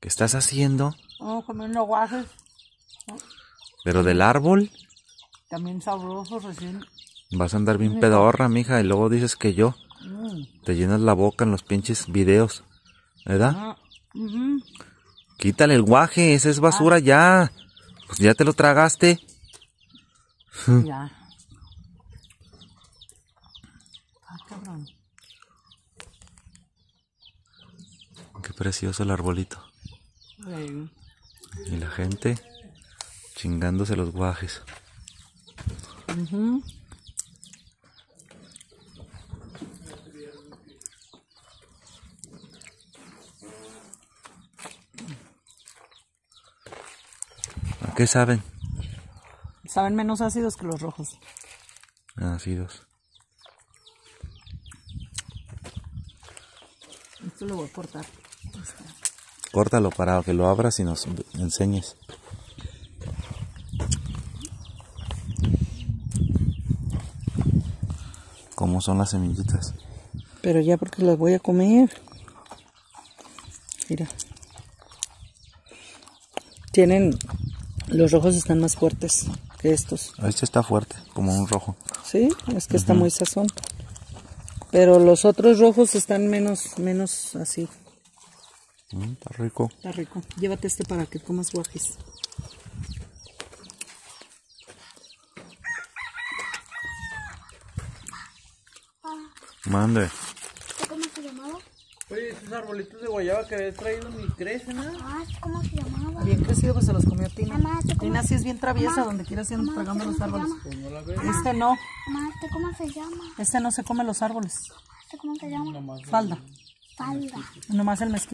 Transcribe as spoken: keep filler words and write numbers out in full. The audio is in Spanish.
¿Qué estás haciendo? Vamos a comer unos guajes. ¿Pero del árbol? También sabrosos recién. Vas a andar bien pedorra, mija, y luego dices que yo. Mm. Te llenas la boca en los pinches videos, ¿verdad? Ah, uh-huh. Quítale el guaje, esa es basura Ah. ya. Pues ya te lo tragaste. Ya. Ah, cabrón. Qué precioso el arbolito. Sí. Y la gente chingándose los guajes. Uh-huh. ¿A qué saben? Saben menos ácidos que los rojos. Ácidos. Esto lo voy a cortar. Córtalo para que lo abras y nos enseñes. ¿Cómo son las semillitas? Pero ya porque las voy a comer. Mira. Tienen... Los rojos están más fuertes que estos. Este está fuerte, como un rojo. Sí, es que uh-huh. Está muy sazón. Pero los otros rojos están menos, menos así. Mm, está rico. Está rico. Llévate este para que comas guajes. Mande. ¿Cómo se llamaba? Oye, esos arbolitos de guayaba que habías traído ni crecen, ¿no? Ah, ¿cómo se llamaba? Bien crecido, pues se los comió Tina. Mamá, ¿este cómo- Tina sí es bien traviesa, Mamá, donde quiera se anda mamá, tragando ¿este los cómo se árboles. llama? Pues no la veo. Este no, Mamá, ¿este cómo se llama? este no se come los árboles. ¿Este cómo se llama? Falda. Falda. Nomás el mezquite.